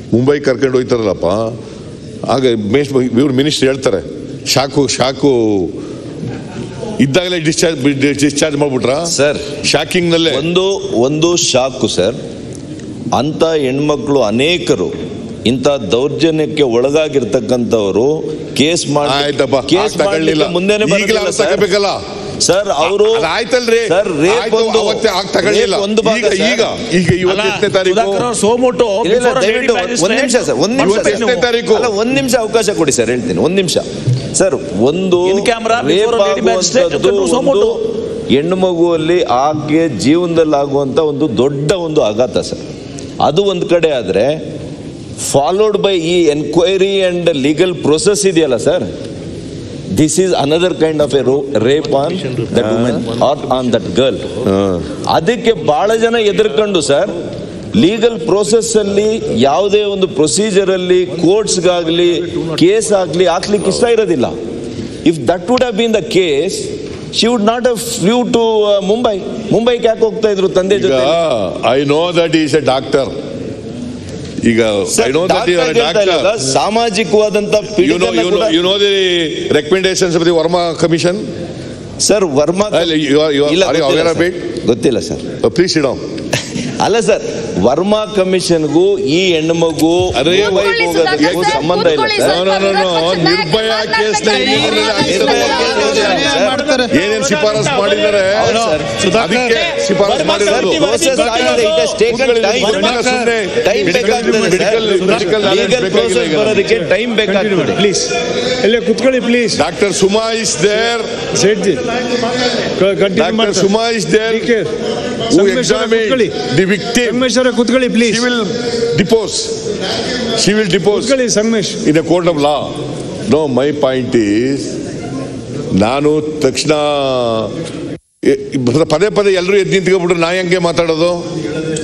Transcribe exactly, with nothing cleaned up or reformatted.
ಮುಂಬೈ ಕರ್ಕೊಂಡು ಹೋಯ್ತಾರಲ್ಲಪ್ಪ, ಆಗ ಇವ್ರು ಮಿನಿಸ್ಟರ್ ಹೇಳ್ತಾರೆ ಶಾಕು ಶಾಕು ಇದ್ದಾಗಲೇ ಡಿಸ್ಚಾರ್ಜ್ ಡಿಸ್ಚಾರ್ಜ್ ಮಾಡ್ಬಿಟ್ರ ಸರ್. ಶಾಕಿಂಗ್ ನಲ್ಲೇ ಒಂದು ಒಂದು ಶಾಕು ಸರ್. ಅಂತ ಹೆಣ್ಮಕ್ಳು ಅನೇಕರು ಇಂಥ ದೌರ್ಜನ್ಯಕ್ಕೆ ಒಳಗಾಗಿರ್ತಕ್ಕಂಥವ್ರು ಕೇಸ್ ಮಾಡಿ ಕೇಸ್ ಮಾಡಲಿಲ್ಲ ಮುಂದೆನೆ ತಗೋಬೇಕಲ್ಲ ಸರ್. ಅವರು ಆಯ್ತಲ್ರಿ ಸರ್, ರೇಪ್ ಒಂದು ಒಂದು ಭಾಗ ಈಗ ಈಗ ಇವತ್ತನೇ ತಾರೀಕು ಸೋಮೋಟೋ ಒಂದ್ ನಿಮಿಷ ಸರ್, ಒಂದ್ ನಿಮಿಷ ತಾರೀಕು ಅಲ್ಲ, ಒಂದ್ ನಿಮಿಷ ಅವಕಾಶ ಕೊಡಿ ಸರ್, ಹೇಳ್ತೀನಿ ಒಂದ್ ನಿಮಿಷ ಸರ್. ಒಂದು ಹೆಣ್ಣು ಮಗುವಲ್ಲಿ ಆಕೆ ಜೀವನದಲ್ಲಿ ಆಗುವಂತ ಒಂದು ದೊಡ್ಡ ಒಂದು ಆಘಾತ ಸರ್. ಅದು ಒಂದ್ ಕಡೆ ಆದ್ರೆ ಫಾಲೋಡ್ ಬೈ ಈ ಎನ್ಕ್ವೈರಿ ಅಂಡ್ ಲೀಗಲ್ ಪ್ರೊಸೆಸ್ ಇದೆಯಲ್ಲ sir, this is another kind of a rape on that women or on that girl. ಅದಕ್ಕೆ ಬಹಳ ಜನ ಎದುರ್ಕೊಂಡು ಸರ್ ಲೀಗಲ್ ಪ್ರೋಸೆಸ್ ಅಲ್ಲಿ ಯಾವುದೇ ಒಂದು ಪ್ರೊಸೀಜರ್ ಅಲ್ಲಿ ಕೋರ್ಟ್ಸ್ಗಾಗ್ಲಿ ಕೇಸ್ ಆಗ್ಲಿ ಹಾಕ್ಲಿಕ್ಕೆ ಇಷ್ಟ ಇರೋದಿಲ್ಲ. If that would have been the case she would not have flew to Mumbai. ಮುಂಬೈಗೆ ಯಾಕೆ ಹೋಗ್ತಾ ಇದ್ರು ತಂದೆ ಜೊತೆ? I know that is a doctor. ಈಗ ಸಾಮಾಜಿಕವಾದಂತ you know the recommendations of the Verma commission sir. Verma ಗೊತ್ತಿಲ್ಲ ಸರ್, ಪ್ಲೀಸ್ ಸಿಟ್ ಡೌನ್. ಅಲ್ಲ ಸರ್, ವರ್ಮಾ ಕಮಿಷನ್ಗೂ ಈ ಹೆಣ್ಣುಮಗು ಹೋಗೋದಕ್ಕೂ ಸಂಬಂಧ ಇಲ್ಲ ಸರ್. ನಿರ್ಭಯ ಕೇಸ್ ಏನೇನು ಶಿಫಾರಸ್ ಮಾಡಿದ್ದಾರೆ ಶಿಫಾರಸ್ ಮಾಡಿದ್ದಾರೆ. ಬರೋದಕ್ಕೆ ಟೈಮ್ ಬೇಕಾಗ್ತದೆ. ಪ್ಲೀಸ್ ಎಲ್ಲೇ ಕುತ್ಕೊಳ್ಳಿ please. Doctor Suma is there. Doctor Suma is there who examined the victim. Sangameshwara ಕುತ್ಕೊಳ್ಳಿ please. She will depose. She will depose. ಕುತ್ಕೊಳ್ಳಿ Sangamesh. In a court of law. No, my point is, ನಾನು ತಕ್ಷಣ ಪದೇ ಪದೇ ಎಲ್ಲರೂ ಎದ್ದು ನಿಂತ್ಕೊಂಡ್ಬಿಟ್ರು ನಾ ಹೆಂಗೆ ಮಾತಾಡೋದು?